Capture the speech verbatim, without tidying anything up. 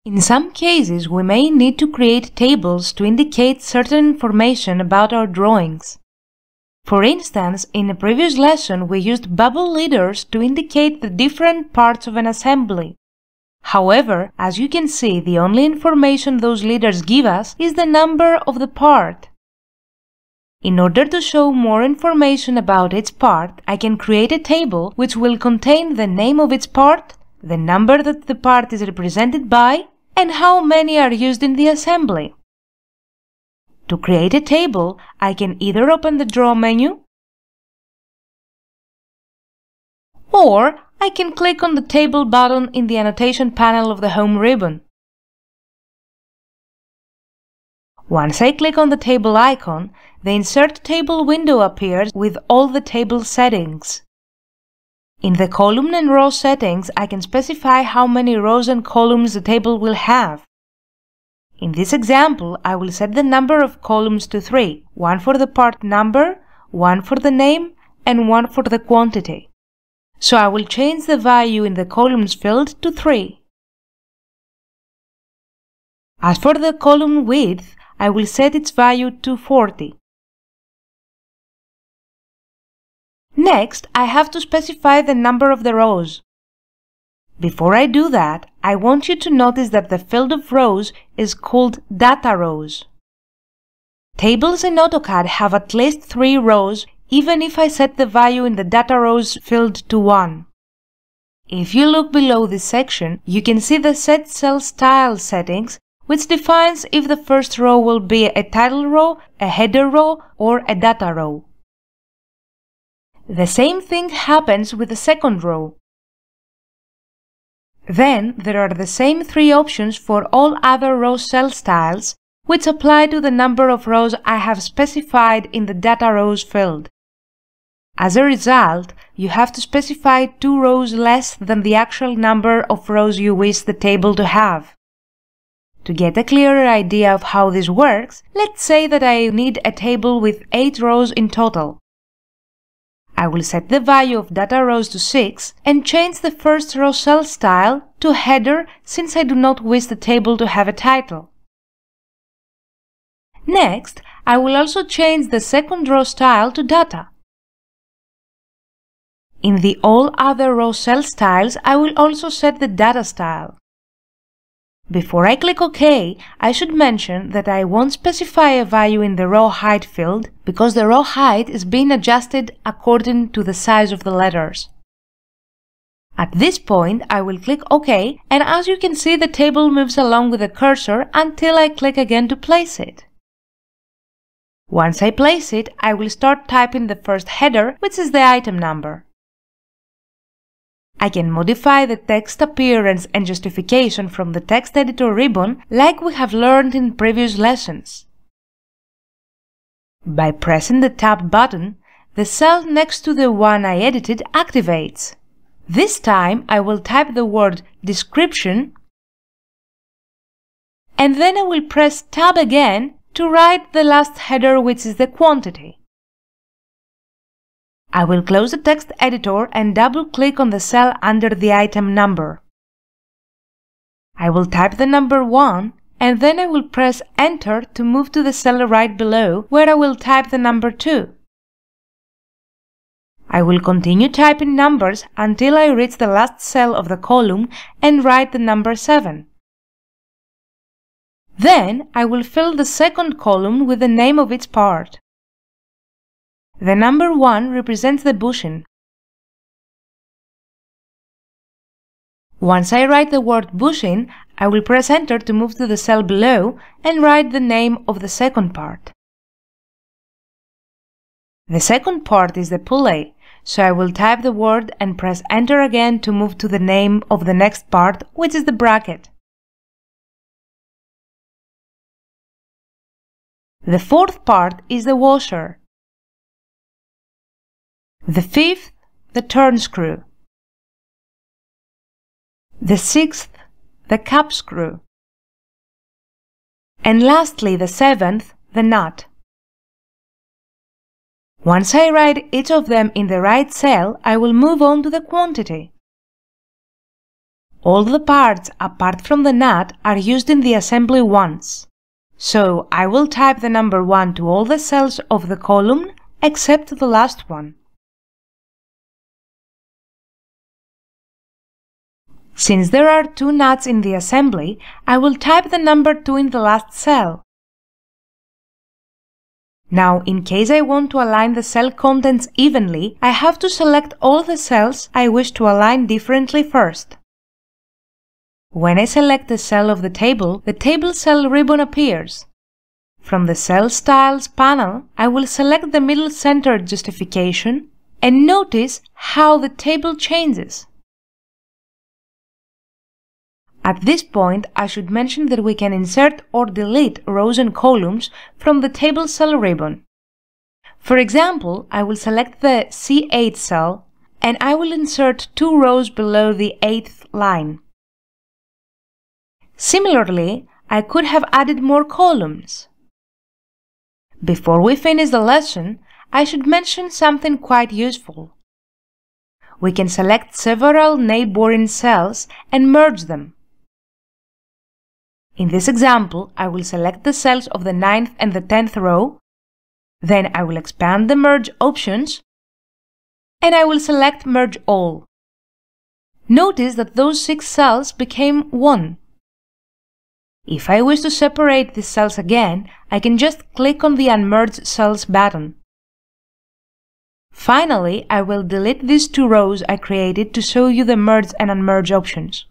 In some cases, we may need to create tables to indicate certain information about our drawings. For instance, in a previous lesson, we used bubble leaders to indicate the different parts of an assembly. However, as you can see, the only information those leaders give us is the number of the part. In order to show more information about its part, I can create a table which will contain the name of its part, the number that the part is represented by, and how many are used in the assembly. To create a table, I can either open the Draw menu, or I can click on the Table button in the Annotation panel of the Home ribbon. Once I click on the Table icon, the Insert Table window appears with all the table settings. In the column and row settings, I can specify how many rows and columns the table will have. In this example, I will set the number of columns to three, one for the part number, one for the name, and one for the quantity. So I will change the value in the columns field to three. As for the column width, I will set its value to forty. Next, I have to specify the number of the rows. Before I do that, I want you to notice that the field of rows is called Data Rows. Tables in AutoCAD have at least three rows, even if I set the value in the Data Rows field to one. If you look below this section, you can see the Set Cell Style settings, which defines if the first row will be a title row, a header row, or a data row. The same thing happens with the second row. Then there are the same three options for all other row cell styles, which apply to the number of rows I have specified in the Data Rows field. As a result, you have to specify two rows less than the actual number of rows you wish the table to have. To get a clearer idea of how this works, let's say that I need a table with eight rows in total. I will set the value of Data Rows to six and change the first row cell style to header since I do not wish the table to have a title. Next, I will also change the second row style to data. In the All Other Row Cell Styles, I will also set the data style. Before I click OK, I should mention that I won't specify a value in the row height field because the row height is being adjusted according to the size of the letters. At this point, I will click OK, and as you can see, the table moves along with the cursor until I click again to place it. Once I place it, I will start typing the first header, which is the item number. I can modify the text appearance and justification from the text editor ribbon like we have learned in previous lessons. By pressing the Tab button, the cell next to the one I edited activates. This time I will type the word description and then I will press Tab again to write the last header, which is the quantity. I will close the text editor and double-click on the cell under the item number. I will type the number one and then I will press Enter to move to the cell right below where I will type the number two. I will continue typing numbers until I reach the last cell of the column and write the number seven. Then I will fill the second column with the name of its part. The number one represents the bushing. Once I write the word bushing, I will press Enter to move to the cell below and write the name of the second part. The second part is the pulley, so I will type the word and press Enter again to move to the name of the next part, which is the bracket. The fourth part is the washer. The fifth, the turn screw. The sixth, the cap screw. And lastly, the seventh, the nut. Once I write each of them in the right cell, I will move on to the quantity. All the parts apart from the nut are used in the assembly once. So I will type the number one to all the cells of the column except the last one. Since there are two nuts in the assembly, I will type the number two in the last cell. Now, in case I want to align the cell contents evenly, I have to select all the cells I wish to align differently first. When I select the cell of the table, the Table Cell ribbon appears. From the Cell Styles panel, I will select the middle center justification and notice how the table changes. At this point, I should mention that we can insert or delete rows and columns from the Table Cell ribbon. For example, I will select the C eight cell and I will insert two rows below the eighth line. Similarly, I could have added more columns. Before we finish the lesson, I should mention something quite useful. We can select several neighboring cells and merge them. In this example, I will select the cells of the ninth and the tenth row, then I will expand the Merge options, and I will select Merge All. Notice that those six cells became one. If I wish to separate these cells again, I can just click on the Unmerge Cells button. Finally, I will delete these two rows I created to show you the Merge and Unmerge options.